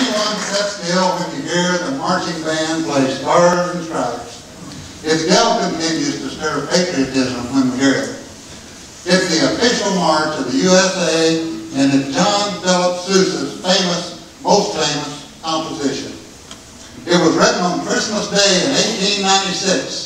anyone sit still when you hear the marching band play Stars and Stripes? Its yell continues to stir patriotism when we hear it. It's the official march of the USA, and it's John Philip Sousa's most famous composition. It was written on Christmas Day in 1896.